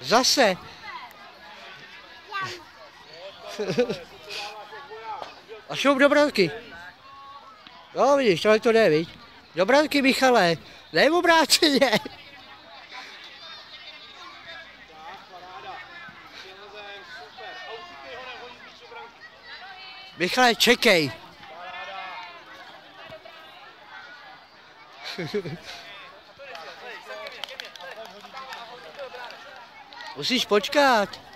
Zase. A šup do branky. No vidíš, tohle to jde, viď? Do branky, Michale. Ne v obráceně. Michale, čekej. Musíš počkat.